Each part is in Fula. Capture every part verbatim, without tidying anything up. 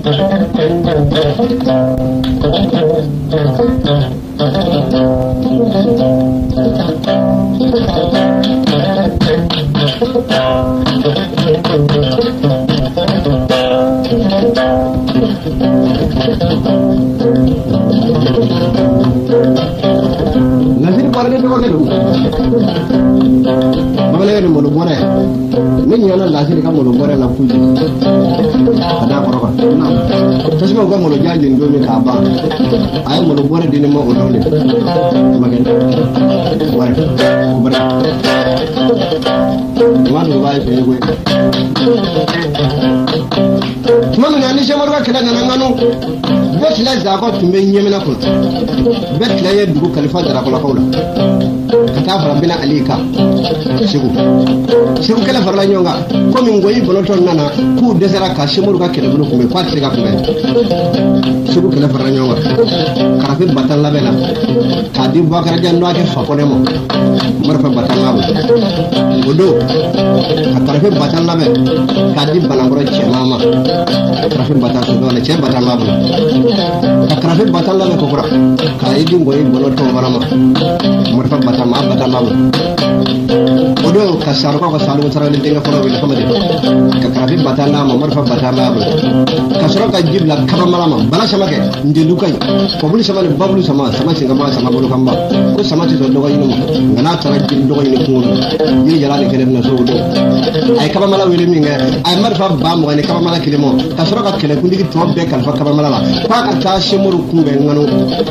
Nasir parle to ke lu babale ni mo bore ni nyana nasir ka mo bore la puji ada ko ko na tashi mo ko mo jaji ndo ni ka ba ay mo bore dini mo o dole magen bore bore wanu ba fe go mama na ni shemar ka kala na nganu betla za ko tumbe nyemena ko betla ye dugu kalifa dara ko la kawla kata fara bina alika shigu shigu kala farla nyonga ko min goyi boloton nana ku desera ka shemur ka kele bulu ko me kwat ga ko shigu kala farla nyonga karafe batal la bela kadi bakara janno ake fakone mo marfa batal la odo karafe batal la be kadi balangoro chemama karafe batal so dole che batal la karafe batal la ko kura kai di ngoyi boloton barama marfa batal ma batal la odo kasar ko salu tara le tenga folo bi famade ka karafe batal la ma marfa batal la kasro ka jibla kaba malama bala samake ndelu kay ko buli sama bablu sama sama singa ma sama bulu kamba ko sama ti do goyi no ngana tara jin do goyi no ko ni jala ne kele na so do ay kaba mala wele mi nga ay marfa ba mo ne kaba mala kilimo kasro ka kele kundi to be kan fa kaba mala la pa ka ta shemuru kumbe ngano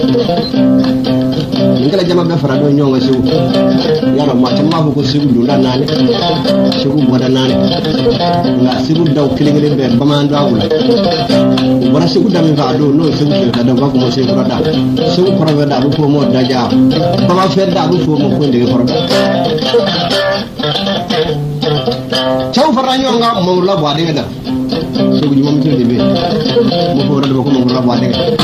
ngala jama be fara do nyonga siwu yaro ma tamma ko siwu do la nane siwu boda nane nga siwu daw kilingele be bamando awula wala siwu dami fa do no siwu ke da ba ko mo siwu da siwu ko da bu ko mo da ja bama fe da bu ko mo ko ndege ko da chaw fara nyonga mo la bo de da siwu ni mo mi tede be mo ko da ko mo la bo de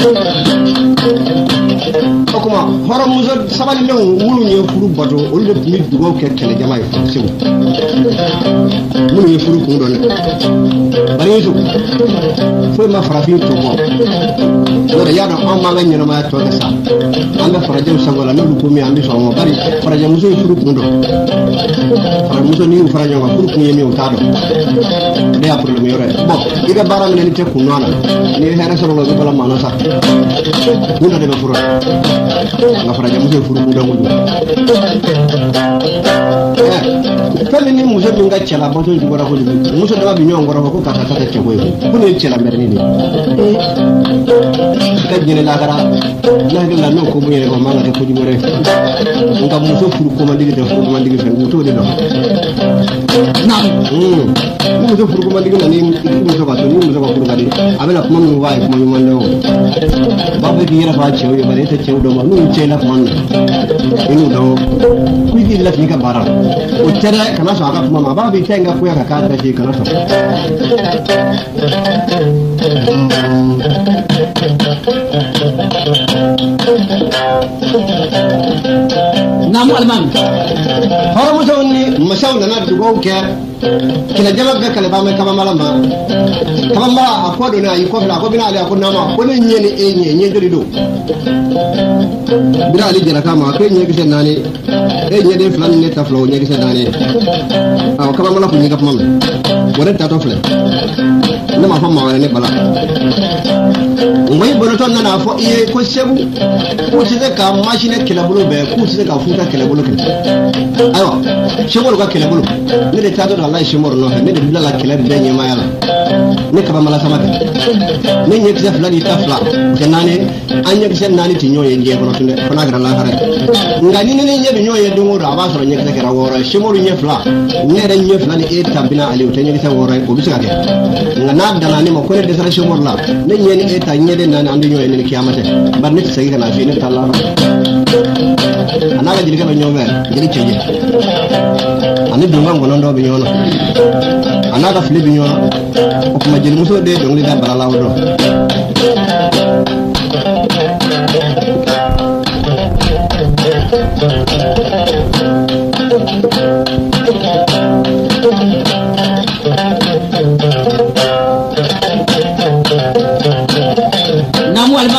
okuma horo muso sabali le wulu nye furu bato o le mi dugo ke kele jama yi sibu wulu nye furu kun dole bari yesu fo ma farafin to mo wala ya do amma ga nyina ma to sa anga faraje sangola no ko mi andi so mo bari faraje muso furu kun do fara muso ni faraje ga furu kun yemi o tado de a problème yore bon ida baram ne ni te kun nana ni hera so lo bala mana sa kuna de furu nga faraja muso furu mu dangu eh fele ni muso binga chela boto ngora ko muso dama binyo ngora ko kata kata chego ko ni chela merni ni ka jine la gara la la no ko buye ko mala ko jibore nga muso furu ko mandigi de furu mandigi fen muto de do na mm muso furu ko mandigi na ni muso ba to ni muso ba furu kadi abela ko mon wa ko mo mo babu di yara fa chewo bare ta chewo do ma nu chela ko man inu do ku di la ni ka bara o tere kana so aka kuma ma babu tenga ku ya ka ka ta ji kana so namu alman horo muso ni masaw na dugo ke kila jama ga kala ba mai kama malama kama mala akodo na yi ko fla ko bina ali akona ma ko ne nyeni e nye nye jori do bina ali jara kama ko nye gise nani e nye de flan ne ta flo nye gise nani aw kama mala ko nye ga mam wala ta to fle na ma fa ma wala ne bala ngai bonoton na fo e ko sebu ko ti ka machine kila bulu be ko ti ka futa kila bulu kin ayo shemoro ka kila bulu ne de ta do Allah shemoro no ne de bila kila be nye mayala ne ka ba mala sama ke ne nye kisa fulani ta fla ke nane anya kisa nani ti nyoye nge bono tunde fona gra la hare ngani ne nye be nyoye dungo da ba so nye kisa kera wora shemoro nye fla ne de nye fulani e tabina ali o te nye kisa wora ko bisa ke ngana dala ne mo ko ne de sara shemoro la ne nye ne e ta nye de nani andi nyoye ne kiyamate bar ne sai kana fi ne talla anaga jili ka nyobe jili cheje ani dunga ngono ndo be nyono anaga fili bi nyono o kuma jili muso de dongli da balala wodo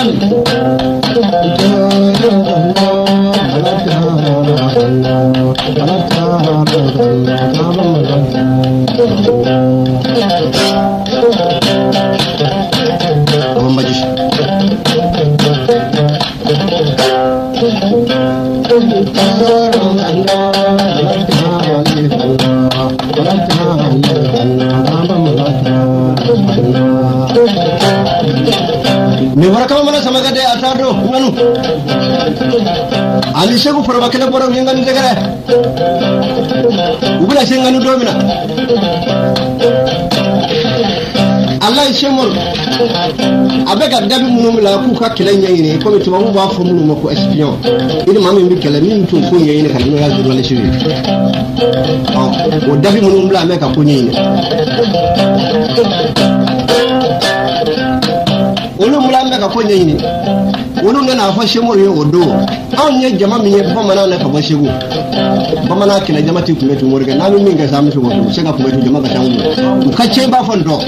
Me waraka mana sama gade atado nganu ali segu forba kala boro ngani degere ubula senganu domina Allah shemor abega dabi munum la ku ka kala nyayine ko mi tuba ba fo munum ko espion ini mami mi kala min to ko nyayine kala no ya zuru la shiri ah o dabi munum la me ka ko nyayine olu mulamba ka ko nyayine olu ngana fa shemor yo odo an nye jama mi ye bamana na ka bashego bamana kila jama ti kumetu morga na mi minga samu to ko shega kumetu jama ka tangu ka ce ba fondo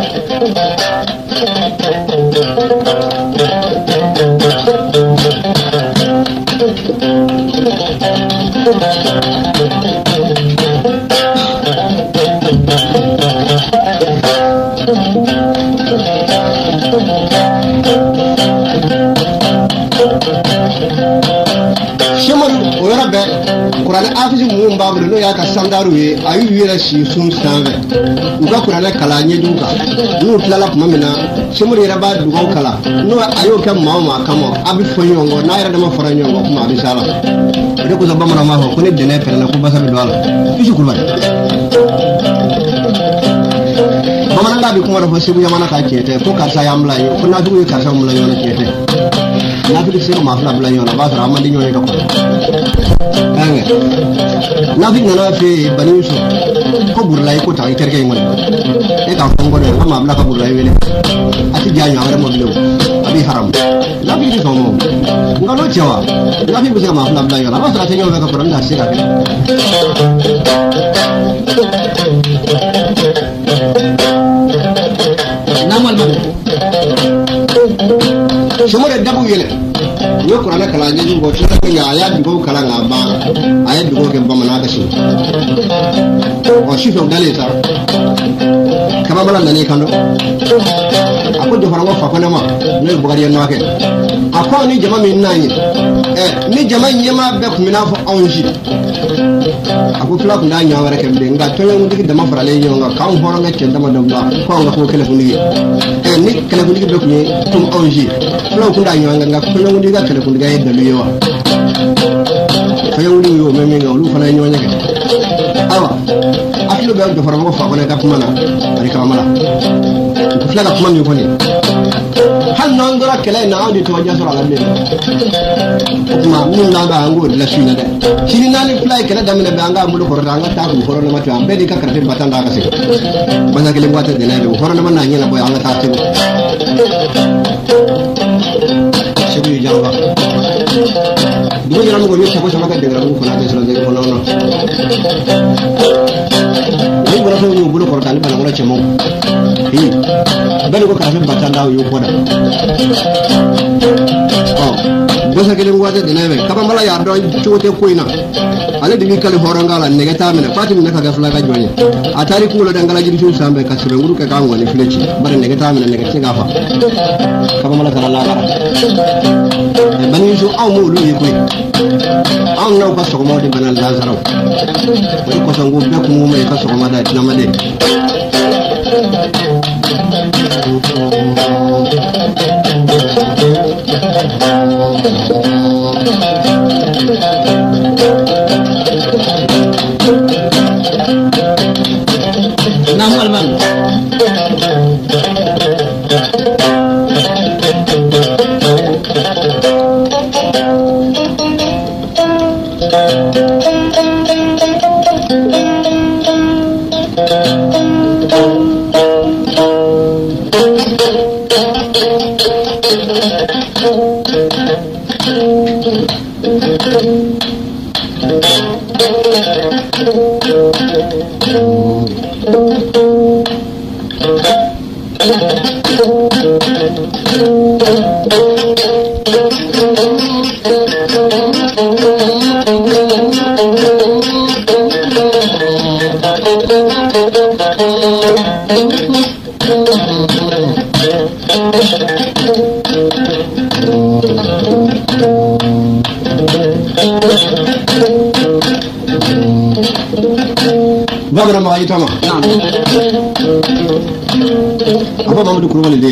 Shemor oyara be Qur'an afisi mu mbamre no ya ka sandaru ye ayu yira shi sun sanve uga Qur'an kala nye duka no tlala kuma mina Shemor yira ba dugo kala no ayo ka mama kamo abi fonyongo na yira dama foranyongo kuma abi sala de ko zaba mara ma ho ko ne dene pere na ko basa bi dwala isu kulba mama nga bi kuma ro sibu yamana ka kete ko ka sa yamla yo ko na dugo ka sa mula yo na kete na fi sero ma fla bla yo na ba sa amandi nyoy ko kanga na fi na fi bani so ko burlay ko ta iterke ngol e ka ko ngol ma bla ka burlay wele ati jaño ngara mo lew abi haram na fi so mo ngalo cewa na fi bu ma fla bla yo na ba sa tanyo ka ko ran sira namal ma Shemor dabu yele yo Qur'an kala nyi go tuna ko ya ya dugo kala ngaba aya dugo ke bamana ka shi o shi so dale ta kama bala nani kando ako do farango fa kona ma no bugari no ake ako ni jama min nani eh ni jama nyema be ko mina fo onji ako fla ko na nyaawara ke be nga to ngi digi dama farale yo nga kan horo nga ken dama dama ko nga ko kele ko ni eh ni kele ko ni be ko ni tum onji fla ko da nyaanga nga ko ngi ga kele ko ni ga yedda lu yo fa yo lu yo me me nga lu fana nyonya ke awa akilo be do farango fa kona ka kuma na ari kama mala ko fla ka kuma mi ko ni hal non dora kele na audi to wajja sura galle kuma mun na ba ngo la shina de shini na ni fly kele damina be anga mulu ko ranga ta ko horo na matu ambe di ka karate batanda ka se bana kele ngwata de na be horo na manna nyela boy anga ta te shebi jamba dum jara ngo ni sabo sama ka de ngara ko na de sura de ko no no ni bora so ni bulu ko tan bana ngora chemo hi bani ko karate batanda yo ko da oh bosa kele ngwata de na be kaba mala ya do chote ko ina ale dimi kale horangala nege tamina fatim naka ga flaga jonye atari kulo dangala jiri sun sambe kasure nguru ka kango ni fleci bare nege tamina nege tinga fa kaba mala kala la bara bani su aw mo lu yikoy aw naw ka sokoma de banal lazaro ko so ngum be ko mo me ka sokoma da namade namal man Thank you. Bagara ma yitama Naam. Apa Mamadou Koulibaly de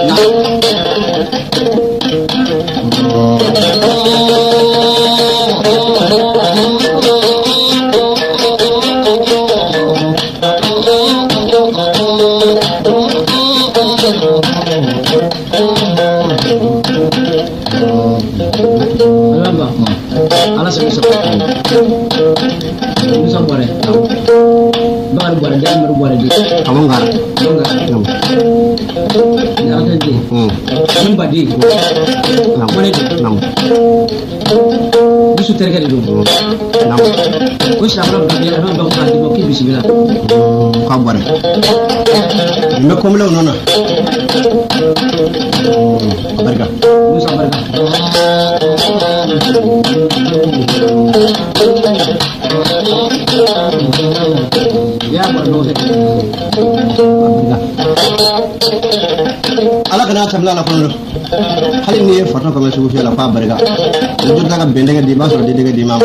Alamba. Ala sebenarnya. Bisa boleh. Baru boleh jangan baru boleh di. Kamu enggak? Enggak. Enggak ada di. Hmm. Sumpah di. Nam. Boleh di. Nam. Bisu terkait itu. Nam. Kau siapa orang dia orang bawa hati bawa kiri bismillah. Kamu boleh. Ini kamu lo nona. Berka. Musa berka. Ya baru deh. Ala kana tabla la kono hali ni foto ko mesu fi la fa barga do daga bendega di ma so de daga di ma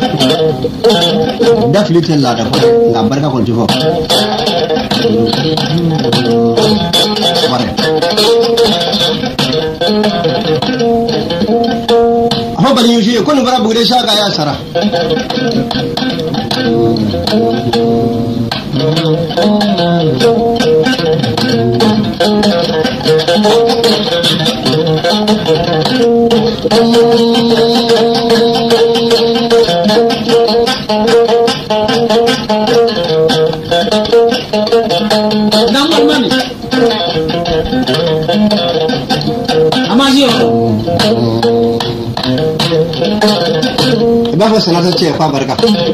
da filite la da ko nga barga ko jifo bare ho bari yushi ko no bara bugde shaka ya sara Nama mami. Amasio. ba fa sanata ce fa barka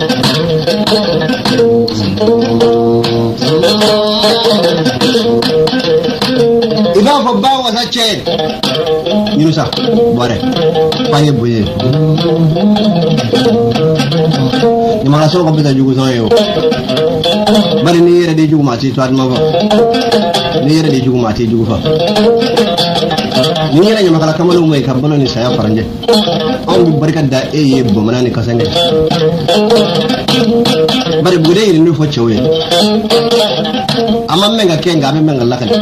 iba fa ba wa sa ce yunusa bare paye boye ni mala so ko bita jugu so yo bari ni yere de jugu ma ci to adma fa ni yere de jugu ma ci jugu fa ni yere nyama kala kamalu mai kabano ni saya faranje on bi barka da e ye bo manani kasane bari bude ni fo chewe amma menga kenga me menga lakale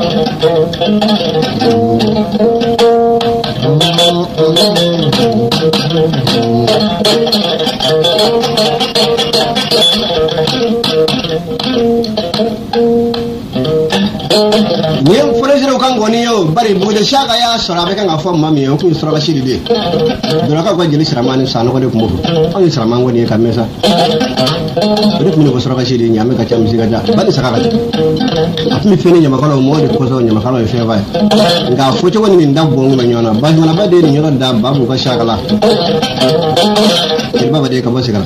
Niyo furejero kango niyo bari bude shaka ya sorabe kanga fo mami yo ku soroga shiri de dora ka ko jeli siramani sano ko de kumbu an siramango ni kamesa rek mi ko soroga shiri nyame ka cham siga ja bali saka ka atmi fini nyama kala mo de ko so nyama kala fe vai nga fo to woni ndam bo ngona nyona ba nyona ba de ni nyona da babu ka shaka la baba de ka bo siga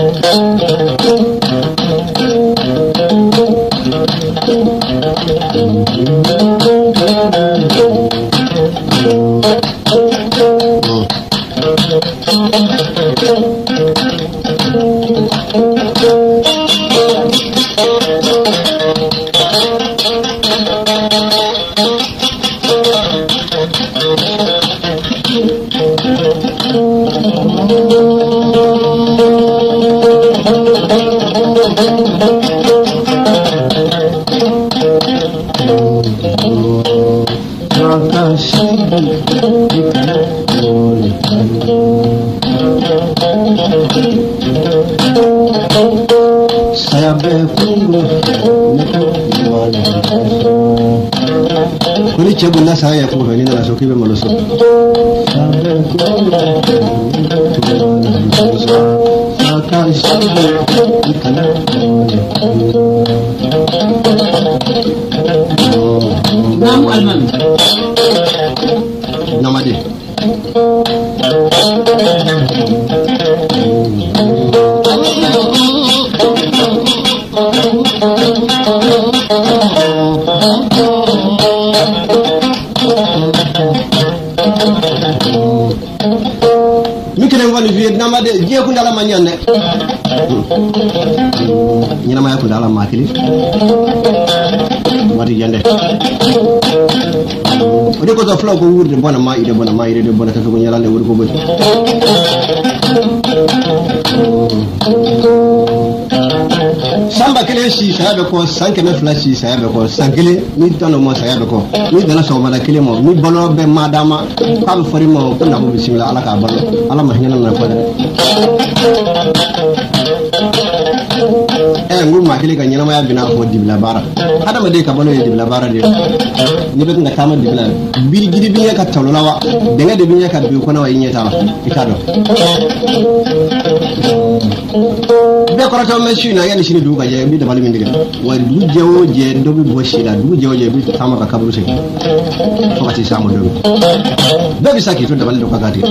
saya bekungu kuni cebula saya ko ni na so kibe maloso Namu alman. Namadi. mikire ngoni Vietnam de je ku ndala manyane nyina ma ku ndala makili wati yande ode ko to flo ko wurde bona ma ide bona ma ide bona ka ko nyalande wuri ko bodi samba kele si sayabe ko sanke me flashi sayabe ko sankele ni tono mo sayabe ko ni dana so mala kele mo ni bolo be madama kam fori mo ko na bo bismillah ala ka balo ala ma hinna na ko dere eh ngul ma kele ka nyina ma ya bina ko dibla bara hada ma de ka balo ye dibla bara de ni be nga tama dibla biri gidi bi ka tawlawa de nga de bi ka bi ko na wa yinyeta la ikado be ko rato me shi na yani shi du ga je bi da balmi ndiga wa du jewo je do bi bo shi da du jewo je bi tama ka kabru se ko ati samu do be bi saki to da balmi do ka gati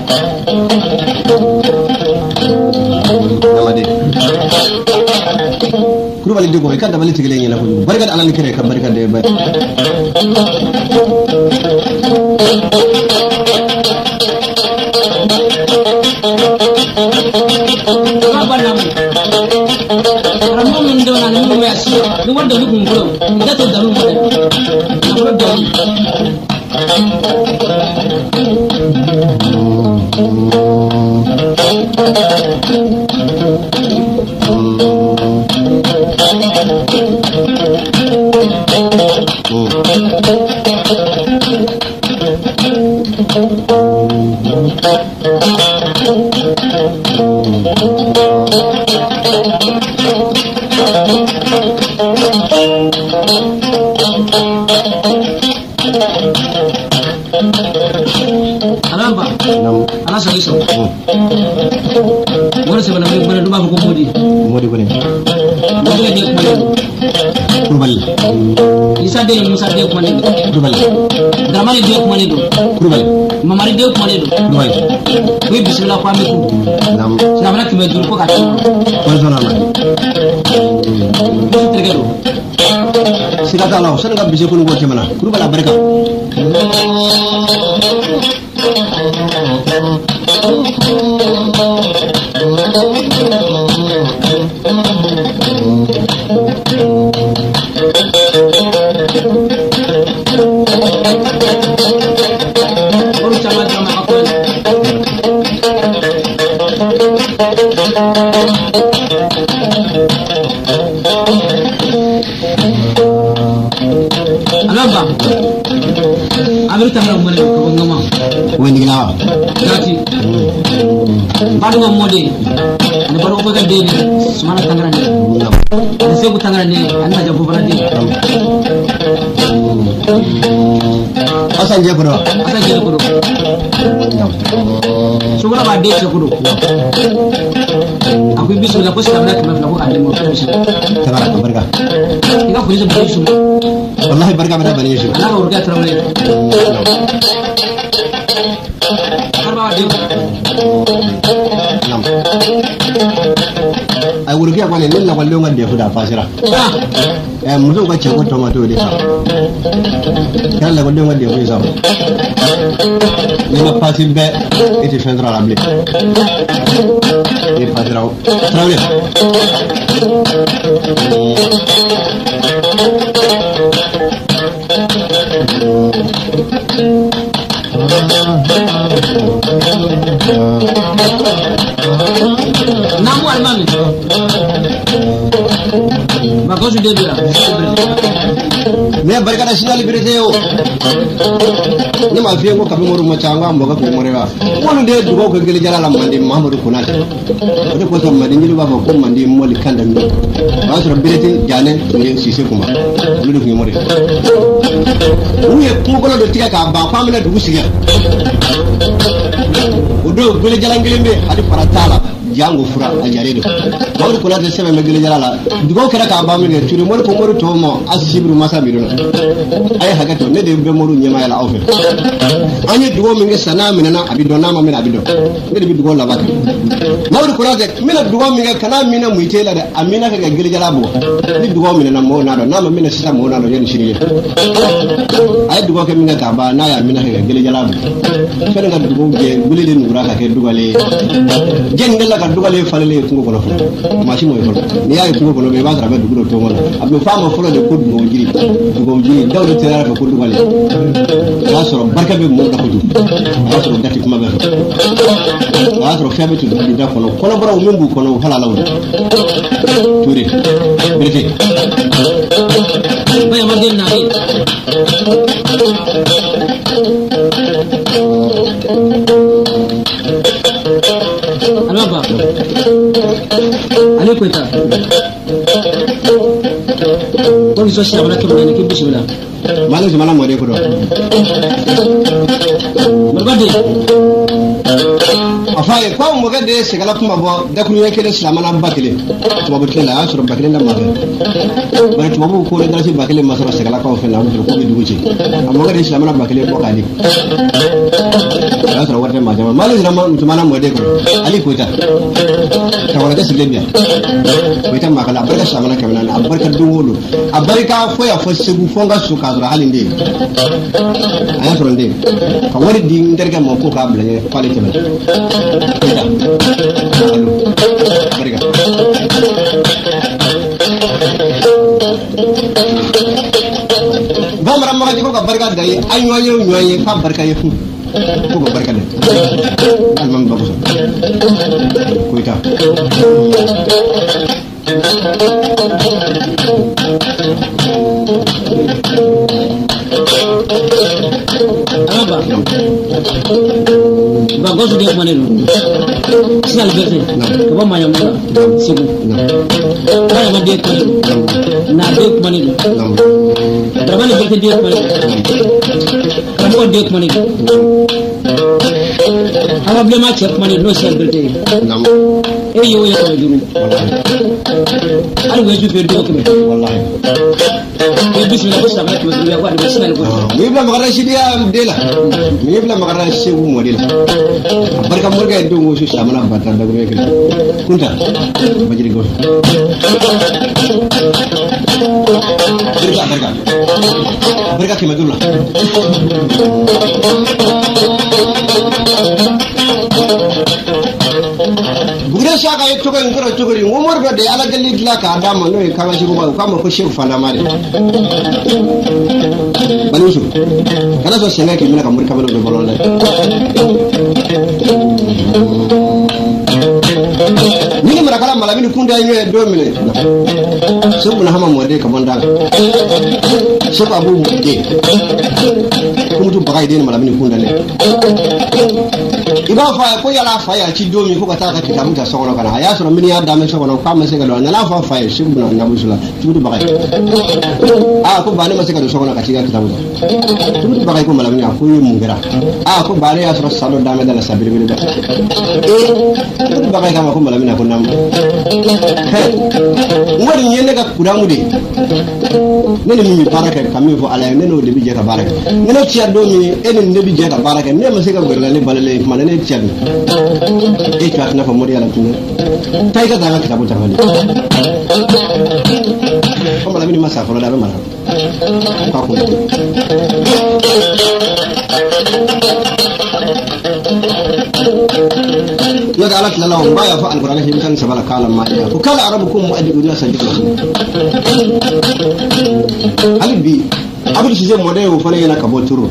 namade kuru bali digo kan da bali tigele nyela ko barka da alal kire kan barka da ba Ramon ndo na nimo yasi ni wanda ni kungulo ndato dalu mo na do Alamba, ala sabi so. Wala se bana bana duma ko modi. Modi ko ne. Modi ne ko modi. Kurbal. Isa de Musa de ko modi. Kurbal. Damali de ko modi do. Kurbal. Mamari de ko modi do. Kurbal. Wi bismillah ko ami ko. Nam. Sabana ki me dur ko ka. Ko zona na. Tegelo. Sira dalaw sen ga bise ko ngo ke mana. Kurbal barka. Alamba Amir tamra umale ko ngama woni gina yati badu ngomode ne baro ko gade ni sumana tangra ni ne se ko tangra ni anna jabu baradi asan je ko asan je ko sugura ba de se ko aku bisu la ko sta na ko na ko ande mo ko bisu tara ko barka ika ko bisu bisu wallahi barka bada bani bisu ana urga trawle arba de nam ay wurgi ko ne lilla wallo ngande fuda fasira eh muzo ko ce ko tomato de sa kala ko de ngande fu sa ni ma fasil be eti fendra la ble e fasira trawle Namu almami bagosu debira me barka da sinali birete yo ni ma fiye ko kabi moru machanga mboga ko morewa wonu de dugo ko gele jala mandi mamadou kunati o ko to mandi ni baba ko mandi moli kanda mi basro birete jane ni sise kuma lu ko more uye ko ko do tiga ka ba famina dugu siga o do gele jala ngelembe hadi paratala jango fura a jare do mawdu kula de sebe megele jala dugo kera ka ba mi ne turi mo ko mo to mo asibru masa mi do ay haga to ne de be mo ru nyama yala awfe anye dugo mi nge sana mi na abido na ma mi abido ne de dugo la ba mawdu kula de mi na dugo mi nge kana mi na mu itela da amina ka gele jala bo ni dugo mi na mo na do na ma mi na sisa mo na do yen shiriye ay dugo ke mi nge ka ba na ya mi na ka gele jala bo fere ga dugo ge gule de nura ka ke dugale jende la ka dugale falale ko ko fu machi mo ko ni ay ko ko be ba tra be dugo to mo abu fama folo de ko dugo jiri dugo jiri dawdo tera ko dugale wasoro barka be mo da ko du wasoro dati kuma be wasoro febe tu da ko ko no bro mumbu ko no hala lawo turi berete ba ma den na alaba ale ko ta ko so shi amana ko ne ki bismillah malu semana mo de ko do marbadi afaye ko mo gade segala kuma bo da kun yake da islamana bakile to babu kila asur bakile da mafe bare to babu ko da shi bakile masara segala ko fe na mu ko bi duguci amma gade islamana bakile ko kali asur warta ma jama malu jama tumana mo de ko ali ko ta ta wala da siglebiya ko ta makala barka islamana kamana barka duwolo abarka fo ya fo segu fonga su ka zura halinde ayasur ndin ka wari di nderga mo ko ka blanye quality ba Barga. Ba mara ma ko barga dai ay nyoye nyoye fa barka yefu ko barka dai alman ba ko ko ita alaba ba gosu de manelo sinal bete ko ba mayam sibu ay ma de ko na de ko manelo drabane bete de ko manelo ko de ko manelo ama blema chef manelo no sinal bete nam e yo yo ko duru al weju be do ko wallahi e bismillah ko sama ko ya ko de sinal ko mi bla magara shidiya dela mi bla magara shegu mo dela barka murga endo mo su samana bata da gure ke kunta bajiri go barka barka barka ke madulla gure shaka yetto ko ngoro tuguri umar ba de ala galli dila ka adama no ka ba shiru ba ka mo ko shefu fanda mare banusu kana so senga ke mina ka murka balo be bolon la ni mara kala mala min kunda nyoe do mine subu na hama mode ka bonda subu abu mode kuma tu bagai de mala min kunda ne iba fa ko yala fa ya ci domi ko ka ta ka kitabu ta sokolo kana ya so min ya da me sokolo ka ma se ga do na la fa fa ya subu na na busula tu bagai a ko bani ma se ga do sokolo ka ci ga kitabu tu bagai ko mala min ko yi mungera a ko bani ya so salo da me da la sabiri bi da e bagai kama ko mala min ko nam ngori nyene ga kudamu de nene mi baraka kami fo ala nene o de bi je ka baraka nene ci ado mi enen de bi je ka baraka ne ma se ga gorla ne balale ma ne ci ado e ci na fa mori ala tunu tay ka danga kitabu ta wali ko mala min ma sa fo da be mala ka ko naga alat lalaw baya fa alquran hin kan sabala kala ma ya ko kala arabukum mu'addibu nas jikum albi abul shi mo dai wo fane yana ka boturo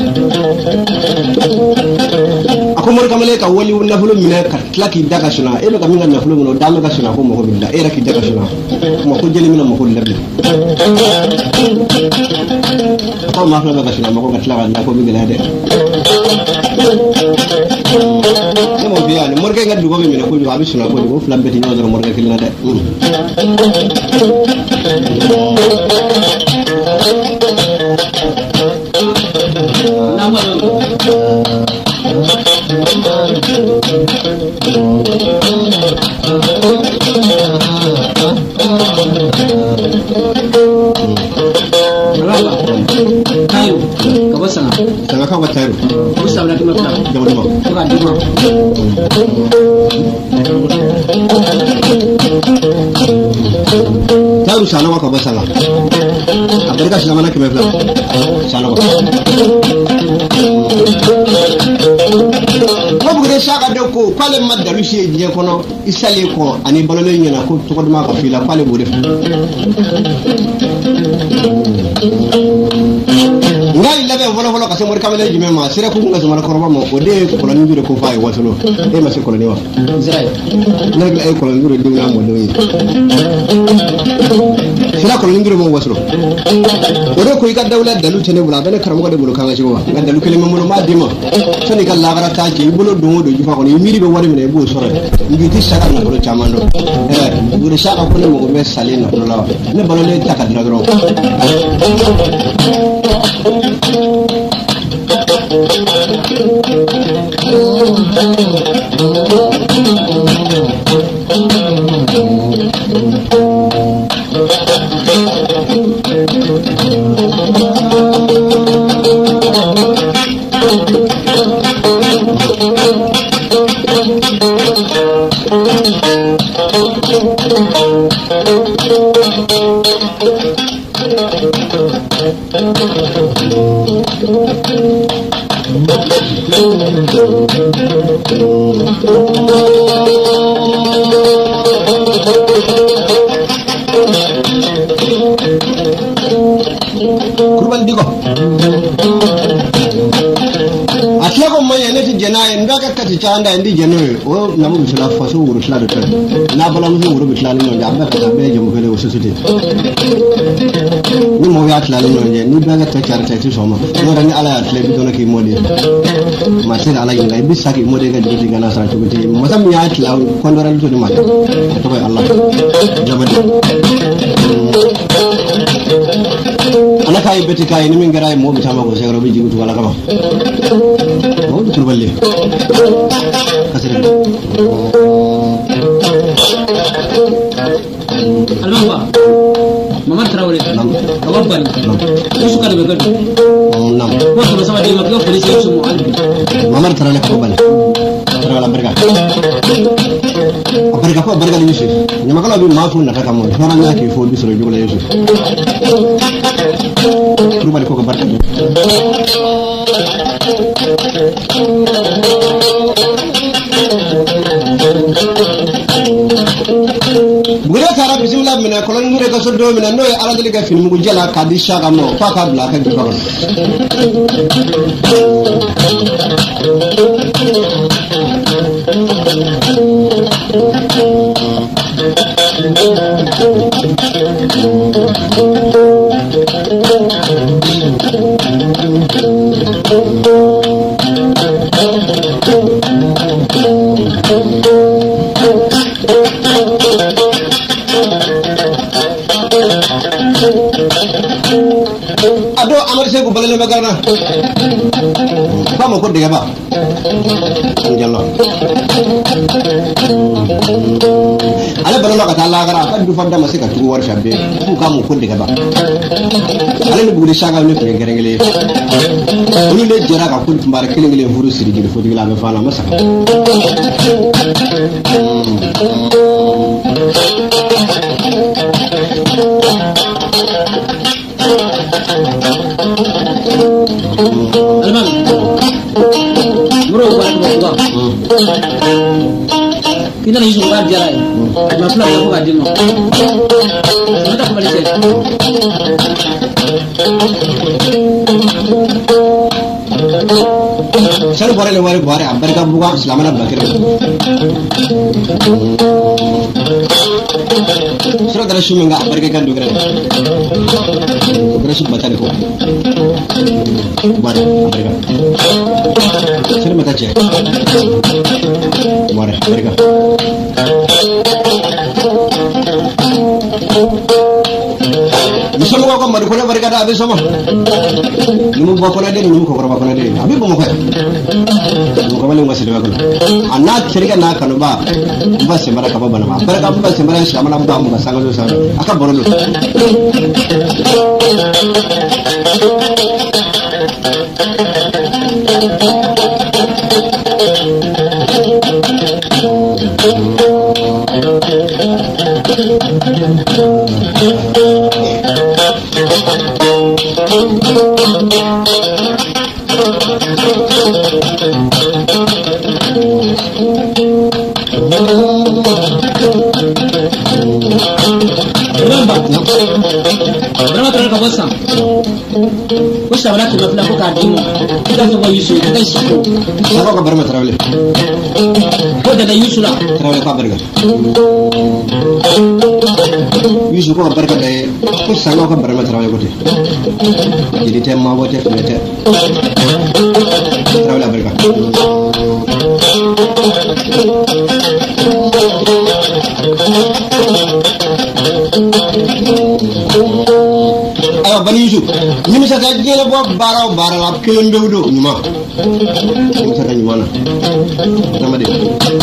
akomor kamale ka wali wonna fulo mina ka tlaki daga suna e ka minga na fulo no dama ga suna ko mo ko billah e raki daga suna mo ko jeli mina mo ko labbi ko ma fulo ga suna mo ko tlaka na ko billah de mo biya ni morga ga dugo mina ko abi suna ko ko flambe ti nyodoro morga kilna de ka wataru musa na kuma kana da wani ma ko ga dima taru sana wa ka basala abarka shi mana kime fla sana wa ko bu de shaka de ko kwale maddalu shi je kono isale ko ani balole nyina ko to ko ma ka fila kwale bu def ngai labe volo volo ka semor kamele jime ma sira ko ngas mara korba mo o de ko la ndure ko fay wasulo e ma se ko ni wa Israel nag ay ko la ndure de na mo do yi sira ko ndure mo wasulo o de ko yi ka dawla dalu tene bula bene karamo ko de bulu kanga ci wa ga dalu kele mo ma dima soni ka la gara ta ci bulo do do ju fa ko ni miri be wari mene bo soro ngi ti sara na ko chamando eh buru shaka ko ne mo be salina do la ne balo le takadra do kurban digo atla ko moye ne ti jena en daga kati chanda ndi jeno o na mu bisla faso wuro sla de tan na bala mu wuro bisla no ja ba ta be jom fele o society ni mo ya atla no je ni daga ta char ta ti soma no rani ala atla bi dona ki modi ma sai ala yin ngai bisa ki modi ga di ga na sa to ti mo sam ya atla ko ndara to di ma to ko Allah jabadi ana kai beti kai ni min garay mo bi tama ko segro bi jibutu wala kama mo bi turballe kasere almamba mama Traoré nam kawabani su ka be gado nam ko to sama de makko police su mo albi mama Traoré ko bale Traoré berga berga ko berga ni yusuf ni makala bi ma fu na taka mo fara na ki fo bi soro jogla yusuf turballe ko ko barka bugura tara bismillah mina kolon ngure ka soddo mina no e ala daliga film ngu jala ka di shaga mo fa ka bla ka di ko ado amar segu balale magarna famo ko diga ba anjalo ala balala ka tala gara ka du fanda masika tu war shabbe ku ka mo ko diga ba ala ni bugudi shaga ni fe gerengele oni le jera ka kun tumbar kelengele furu siri gi fo digla be fala masaka alman muro ko ko kita ni su ba jara ma fla ko ga dino mata ko balise sel bore le wari bore ambar ka buga islamana bakir sura dara shume nga ambar ka kan dugre dara sub batale ko bare ambar ka sel mata che bare ambar ka Misalnya kau kembali kau berkata habis sama, nunggu kau kena dia nunggu kau berapa kena dia, habis kau mau kau, nunggu kau balik masih dua kau, anak cerita nak kanu bah, bah sembara kau bana bah, berapa kau bah sembara selama enam tahun bah sangat susah, akak baru lu. Barama Traoré ka bossa ko sabara ki mafla ko ka dimo ka so Yusu ka shi ko ka Barama Traoré ko da Yusu la Traoré ka barga Yusu ko barga dai ko sango ka Barama Traoré ko te jadi tem ma wote mete Traoré barga ayo bani Yusu ni mi sa ta jele bo bara bara la kelen be wudo nyuma ni sa ta nyuma na nama de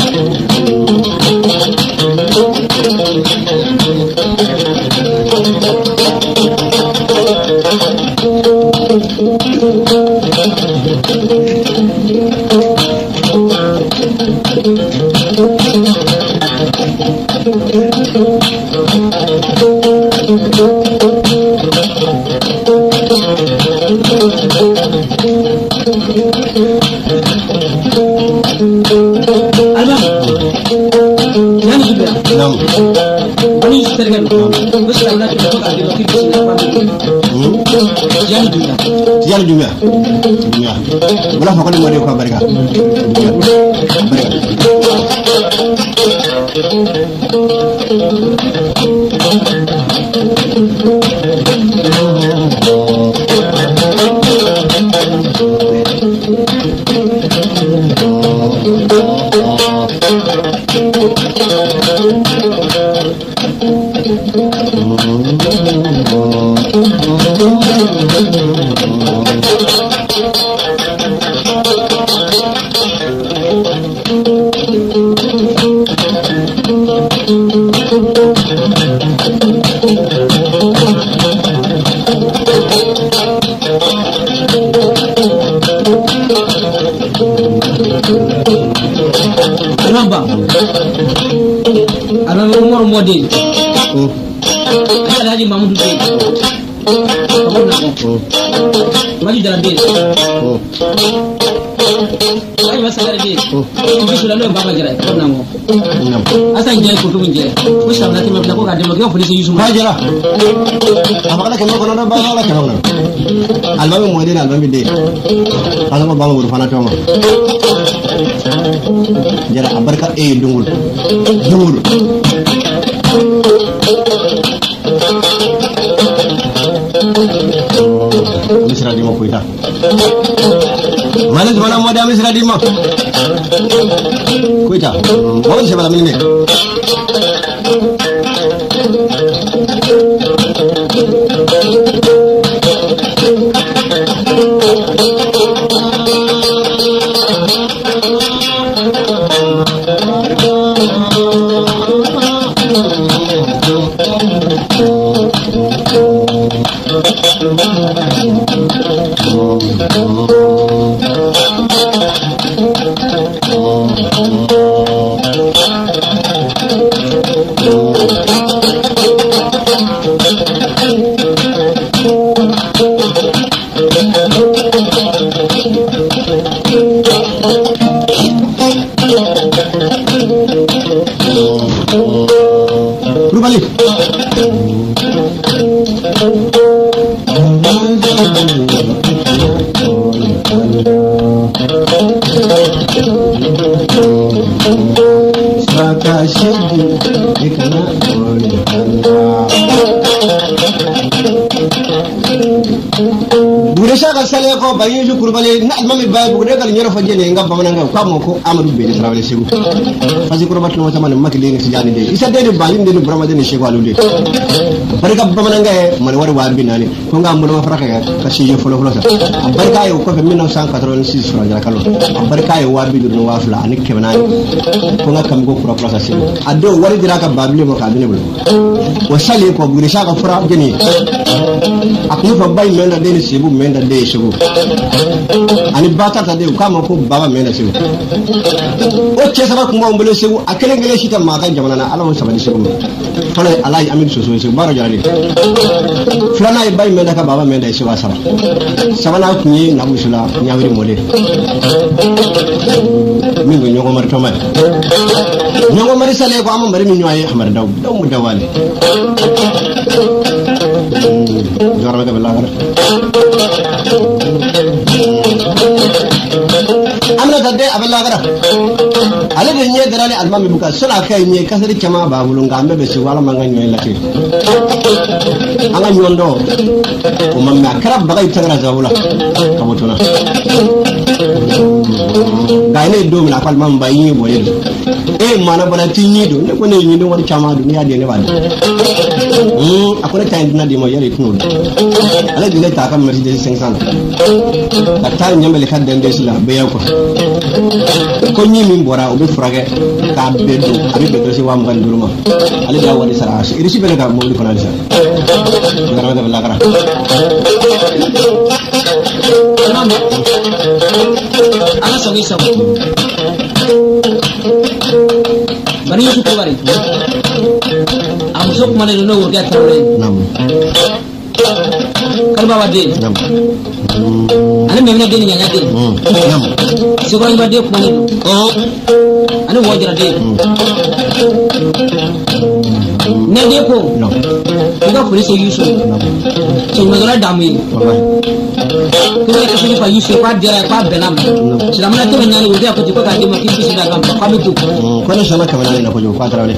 Tiada juga, juga. Belah pokoknya mau dia kabar kan? Kenapa? Ada umur model. Ada Haji Mahmud Dutri. Kamu nak? Maju jalan dia. Ayo masuk jalan dia. Ini sudah lu bapak jalan. Kamu nak? Asal jalan kutu menjalan. Kau sudah nanti mau berlaku ada lagi. Polisi Yusuf. Aja lah. Apa kata kamu kalau nak bawa lah kamu nak? Album model album dia. Kalau mau bawa berfana cuma. Jara abarka eh dungul dungul misra di mo kuita mana mana mo da misra di mo kuita mo se bala minne Rubali Buresha ka sale ko bayin ju kurbale na almami bay bu de gal nyero fa jene ngam bamana ngam ka mo ko Amadou Bedi Traoré Segu fasi kurbat no tamane makli ngi tijani de isa de de bayin de brama de Segu alu de barka bamana ngay man war wa binani ko ngam mo ma faraka ya ka shi folo folo sa barka yo ko fe mille neuf cent quatre-vingt-six fra jara kalo barka yo wa bi no wa fla ani kebenani ko ngam kam go fura fura sa Segu ado wari dira ka babli mo ka dine bulu wa sale ko buresha ka fura jeni akmu fa bay menda de Segu menda de Segu ani bata ta de kama ko baba mena Segu o ce saba kuma mbele Segu akele ngele shita ma kan jamana na alawo sabadi Segu fala alai amin so so Segu baro jarali flana e bay menda ka baba menda Segu saba sabana kunyi na musula nyawiri mode min go nyogo mar to ma nyogo mar sale ko am mari min nyoy ahmar daw daw mu dawale jorma ga bella gara amna tadde abella gara ale de nye darale almami buka sala kay nye kasari chama babulu ngambe be si wala manga nyoy lati anga nyondo ko mamma karab bagay tagra zawula kamotuna gayne do mi la pal mam bayi boye e mana bana tinyi do ne ko ne nyi do won chama do ya de ne bade hmm akone tay dina di mo yare tunu ala dina ta kam mari de cinq cents ta ta nyambele kan den de sila be yako ko nyi min bora o be frage ka be do abi be do si wam gan duruma ala da wadi sara shi iri shi be ga mo di fana sa ngara da balla kara ana songi sa bani su ko bari am sok mane no no ga tawle nam kalba wade nam ana me na de nya de nam so ko ma de ko mane oh ana wajra de ne de ko no ko police yusu so me gala dami wallahi ko ne ko fa yusu pa dira pa benam sila mana to nyani wudi ko ko ka de ma kin bisi da gam pa mi tu ko ne shala kamana ne ko jo pa trawle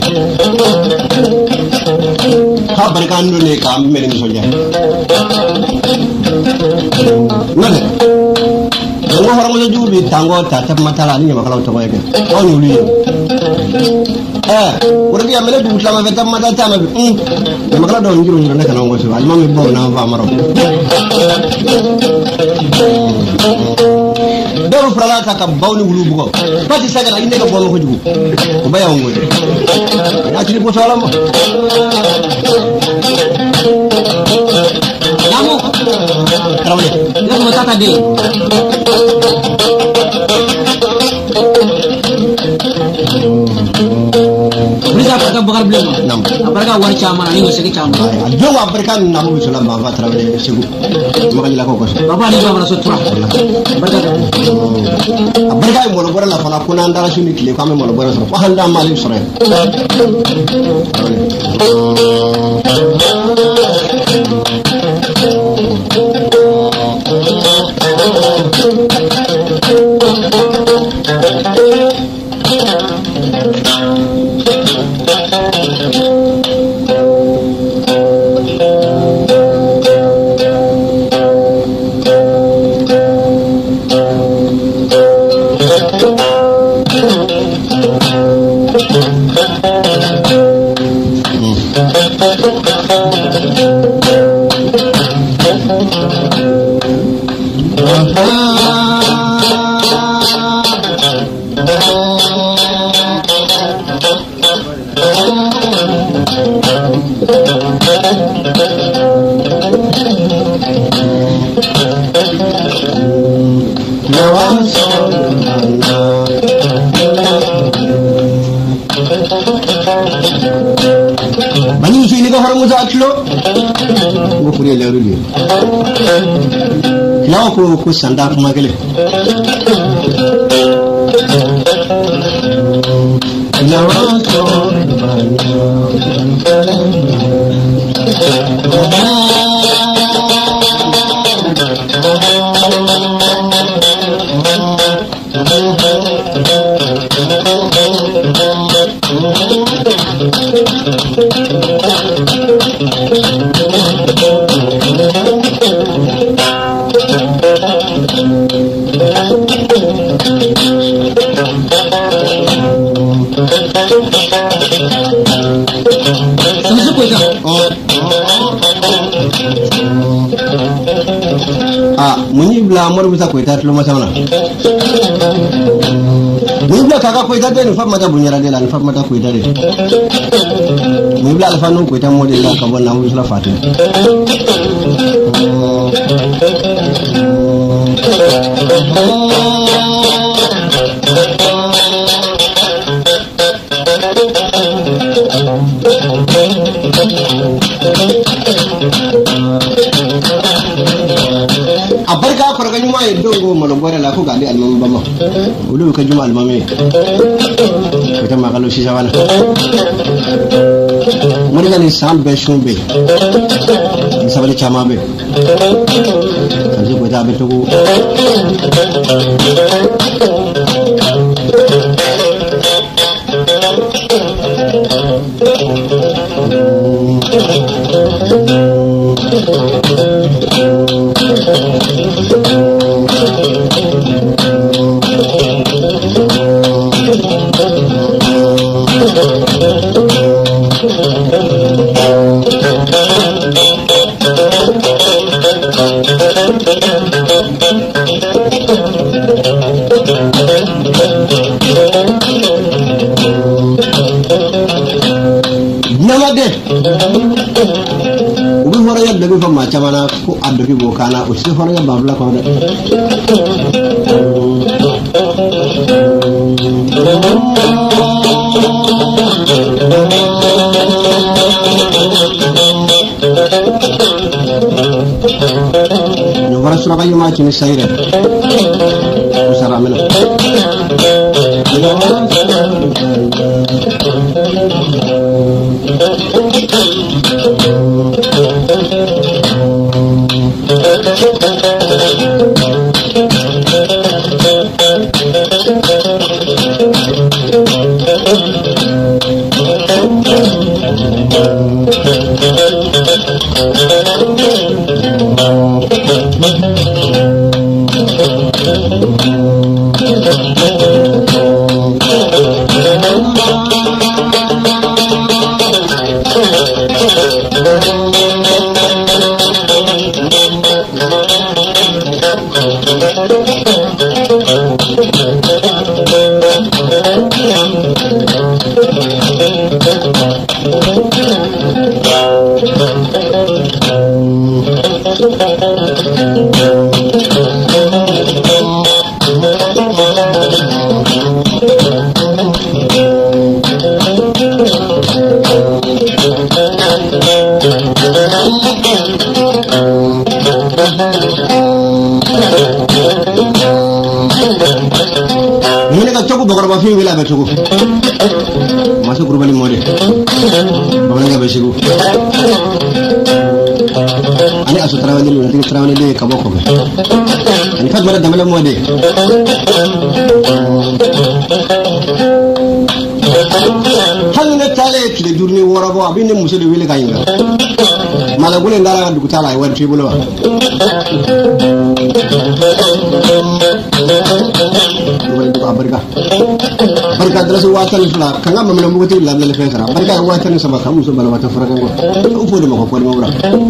ha barkan do ne ka mere ni soja nane ngo hormo jo jubi tango ta tab matala ni ma kala to ko yake on yuli eh wurbi amele du tama fe tam mata tama bi um ma kala do ngiru ngiru ne kana ngo so alma mi bo na fa maro do frala ta ka bawni wulu bugo pati sagara inde ko bo ko jugu ko baya ngo na ci ko sala mo Namu, terawih. Dia mengatakan tadi. Berita apa bakal beli mah? Nam. Apakah war caman ini masih kecam? Jauh apakah namu bisa lama bawa terawih sibuk? Makanya lakukan kos. Bapak ni bawa masuk terah. Berkata. Apakah yang mau lah kalau aku nanda sini kili kami mau berasa. Wah anda malim sore. Bani sini ko haram musa atlo ko kuri leru li law ko ko sanda ko magale law so ah muni bla amor bisa kuita tlo masana muni bla kaka kuita de ni famata bunyara de la ni famata kuita de muni bla alfa no kuita mo de la ka bona mu sala fatin abarka fargani ma yadda go malogore la ko gali alman bama ولو كجمع المامي وتم قالوا شي شوانا مرينا نسام بشون بي نسابلي chama be kanji ko jabe to ubi hore ya dabi fa ma chamana ko adobi bokana o si hore ya babla ko de no wara sura bayu ma ci ni sayre usara amena fi wila ba tugo masu gurbani mode ba nga ba shigo ani asu trawani lu nti trawani le ka boko be ani fat mala damala mode hanne tale tile durni wora bo abine muso de wile kayinga mala gule ndara ndu tala ay wan tribulo barka barka dara su watan fla kanga mamna muti la la fekara barka watan sama kamu so bala wata faraga ko fo de mako ko mawra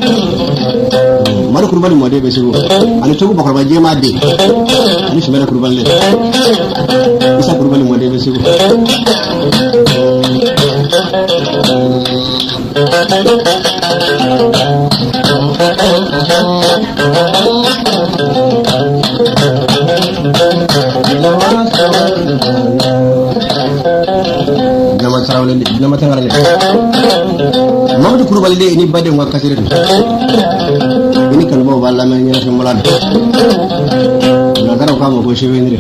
mara kurbani mo de be sigo ani to ko ba je ma de ani su mara kurbani le isa kurbani mo de be sigo nama tarawle nama tangarale mamdu kurbali de ni bade ngwa kasire ni kan bo balla ma nyina fi mulad na garaw ka mo ko shewe ni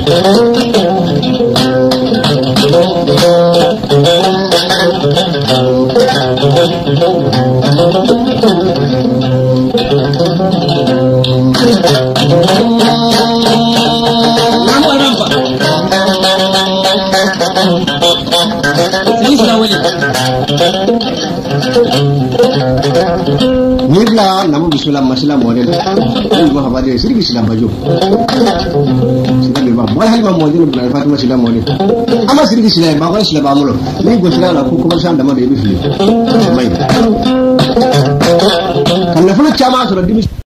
nibla namu bisulam masila model ko habade sirgi silam bajo silam ba mo halma model bla fatima silam model ama sirgi silam ba ko silam amulo ni go silam la ko ko san dama de bi fi mai kan na fu chama so